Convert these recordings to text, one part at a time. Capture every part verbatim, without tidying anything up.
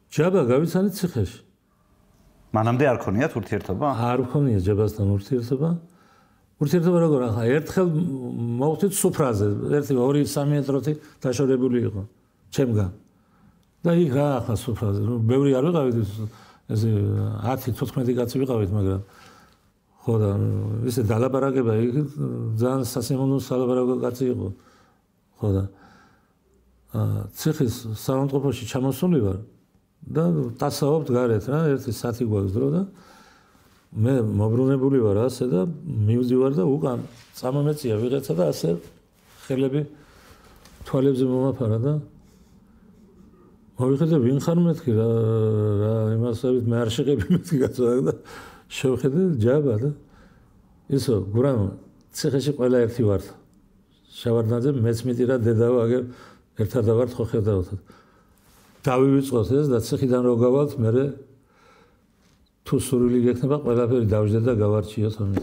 ჯაბა გავიცანით ციხეში. მანამდე არ ქონიათ ურთიერთობა? არ ქონია ჯაბასთან ურთიერთობა. ურთიერთობა როგორ ახლა ერთხელ მოვხდით სუფრაზე, ერთი ორი სამი მეტროთი დაშორებული იყო ჩემგან. და იქ რა ახლა სუფრაზე, ბევრი არ ვიყავით, ესე ათი თოთხმეტი კაცი ვიყავით, მაგრამ ხო და ისე დალაპარაკება იქ ძალიან სასიამოვნო სალაპარაკო კაცი იყო. ხო და ციხის სამომწყობლოში ჩამოსული ვარ და დასაობთ გარეთ რა, ერთი სათი გვაქვს დრო და მე მოbrunებული ვარ ასე და მივდივარ და უკან წამომეწია ვიღაცა და ასე ხელები თვალებზე მომაფარა და მოვიხედე ვინ ხარ მეთქი რა რა იმასებით მე არ შეყები მეთქი კაცო და შევხედე ჯაბა და ისო გურამ ციხეში ყველა ერთი ვართ შავარდნაძე მეც მიტირა დედაო აგერ ერთად დავართ ხო ხედავთ დავივიწყოთ ეს და ციხიდან რო გავალთ მე თუ სურვილი გექნება ყველაფერი დავждდე და გავარჩიოთ ამით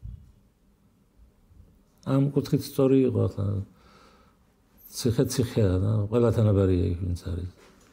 ამ კუთხით სწორი იყო ახლა ციხე ციხეა და ყველა თანაბარია იქ ვინც არის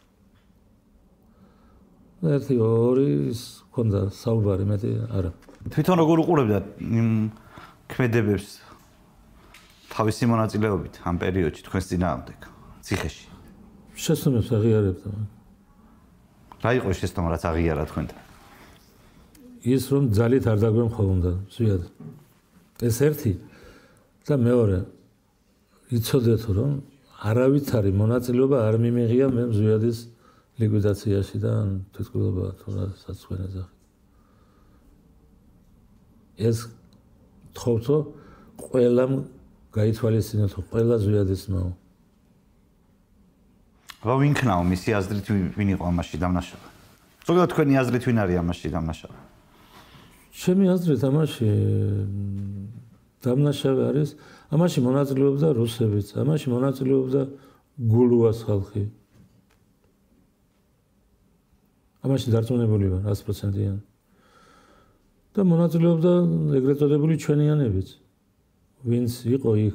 ერთი ორი ქონდა საუბარი მეტი არა თვითონ როგორ უყურებდა იმ ქმედებებს თავისი მონაწილეობით ამ პერიოდში თქვენს წინააღმდეგ ციხეში შესწავლებს აღიარებდა რა იყო შესწავლა რაც აღიარა თქვენთან ის რომ ძალით არ დაგვემხოვდა ზვიად ეს ერთი და მეორე იცოდეთ რომ არავითარი მონაწილეობა არ მიმიღია მე ზვიადის ლიკვიდაციაში და თვითმკვლელობა თუ რასაც თქვენ ეძახით ეს თხოვთო ყველამ გაითვალისწინოთ ყველა ზვიადის მაო რა ვინქნაო მისი აზრით ვინ იყო ამაში დამნაშავე ზოგადად თქვენი აზრით ვინ არის ამაში დამნაშავე ჩემი აზრით ამაში დამნაშავე არის ამაში მონაწილეობდა რუსებიც ამაში მონაწილეობდა გულუას ხალხი ამაში დარწმუნებული ვარ ათი პროცენტიან და მონაწილეობდა ეგრეთ წოდებული ჩვენიანებიც ვინც იყო იქ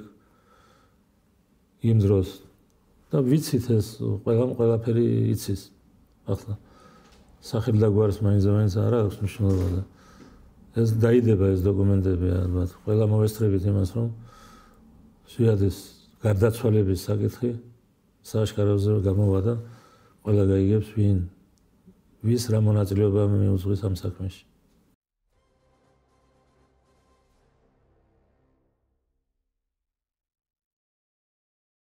იმ დროს და ვიცით ეს ყველამ ყველაფერი იცის ახლა სახელი და გვარს მაინც მაინც არ აქვს მნიშვნელობა და ეს დაიდება ეს დოკუმენტები ალბათ ყველა მოვესწრებით იმას რომ ზვიადის გარდაცვალების საკითხი სააშკაროზე გამოვა და ყველა გაიგებს ვინ ვის რა მონაწილეობა მიუძღვის ამ საქმეში